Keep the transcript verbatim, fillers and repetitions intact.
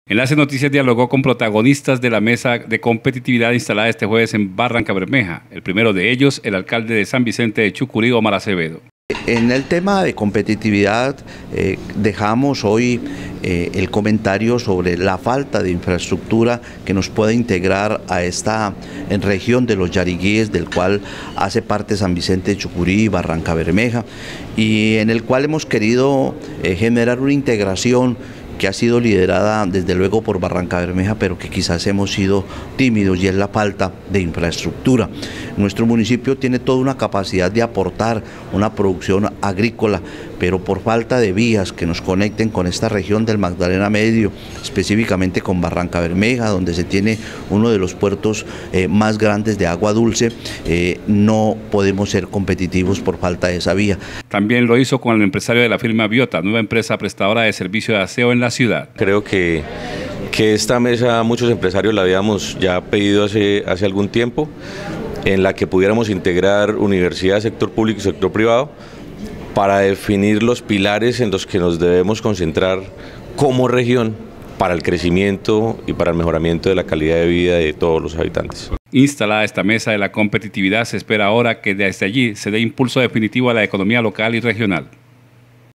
Enlace Noticias dialogó con protagonistas de la mesa de competitividad instalada este jueves en Barrancabermeja. El primero de ellos, el alcalde de San Vicente de Chucurí, Omar Acevedo. En el tema de competitividad eh, dejamos hoy eh, el comentario sobre la falta de infraestructura que nos puede integrar a esta en región de los Yariguíes, del cual hace parte San Vicente de Chucurí y Barrancabermeja, y en el cual hemos querido eh, generar una integración que ha sido liderada desde luego por Barrancabermeja, pero que quizás hemos sido tímidos, y es la falta de infraestructura. Nuestro municipio tiene toda una capacidad de aportar una producción agrícola, pero por falta de vías que nos conecten con esta región del Magdalena Medio, específicamente con Barrancabermeja, donde se tiene uno de los puertos eh, más grandes de agua dulce, eh, no podemos ser competitivos por falta de esa vía. También lo hizo con el empresario de la firma Biota, nueva empresa prestadora de servicio de aseo en la ciudad. Creo que, que esta mesa muchos empresarios la habíamos ya pedido hace, hace algún tiempo, en la que pudiéramos integrar universidad, sector público y sector privado para definir los pilares en los que nos debemos concentrar como región para el crecimiento y para el mejoramiento de la calidad de vida de todos los habitantes. Instalada esta mesa de la competitividad, se espera ahora que desde allí se dé impulso definitivo a la economía local y regional.